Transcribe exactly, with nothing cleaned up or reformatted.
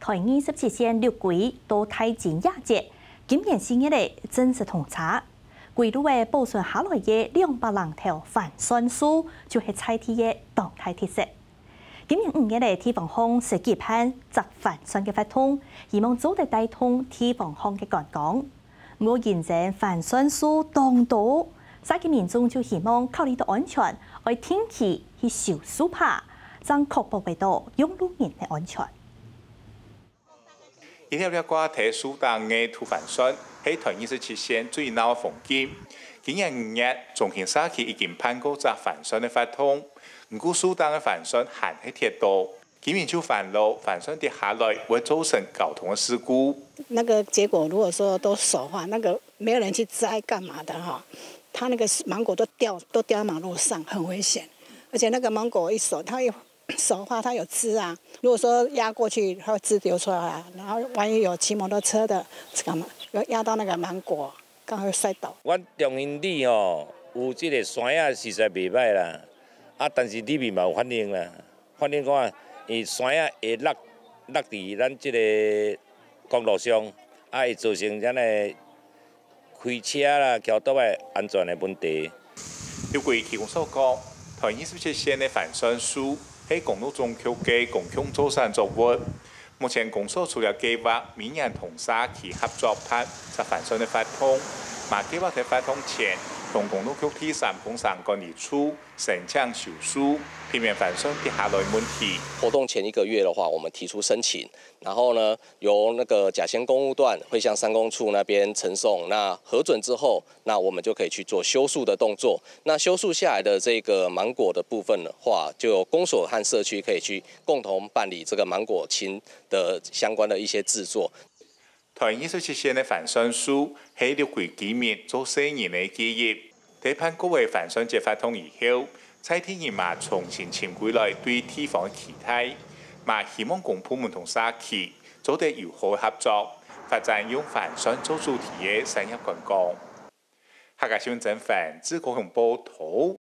台二十七县六季到台前亚节，今年新一日正式通查。规路的保存下来嘅两百零条帆船树，就是菜地嘅动态特色。今年五月嘅地方乡設計辦集帆船嘅發通，希望早日帶通地方鄉嘅觀光。我現正帆船樹當道，沙嘅民眾就希望考慮到安全，愛天氣去小樹爬，將確保俾到用路人嘅安全。 一條條掛睇樹檔嘅土帆船，喺台二十七縣最鬧風景。今年五月，重慶沙區已經辦過集帆船嘅發通，唔過樹檔嘅帆船限喺鐵道，今年就煩惱帆船跌下來會造成交通嘅事故。 那個結果如果說都手滑，那個沒有人去摘幹嘛的哈，它那個芒果都掉都掉在馬路上，很危險。而且那個芒果一手，它有手滑，它有枝啊，如果說壓過去，它會枝流出來，然後萬一有騎摩托車的，幹嘛要壓到那個芒果，剛好會摔倒。 我中興里吼有這個山啊，實在袂歹啦，啊，但是裡面嘛有反映啦，反映講伊山啊會落落佇咱這個公路上，啊會造成咱的開車啦、橋道的安全的問題。 如果氣象所講，台二十七縣的帆船樹喺公路中區嘅共享造船作物，目前公所除了計劃明年同沙期合作拍集帆船的發通，嘛計劃喺發通前同公路局第三工商管理處申請手術，避免帆船跌下來問題。 活動前一個月的話，我們提出申請，然後呢，由那個甲仙公路段會向三公處那邊呈送，那核准之後，那我們就可以去做修樹的動作。那修樹下來的這個芒果的部分的話，就由公所和社區可以去共同辦理這個芒果青的相關的一些製作。 台二十七縣的帆船樹喺六季幾面做四年嘅基業，喺盼各位帆船節發通以後，蔡天兒嘛重新潛歸來對地方嘅期待，嘛希望公部門同沙區做得友好合作，發展用帆船做主題嘅產業觀光。客家新聞整份，自高雄報道。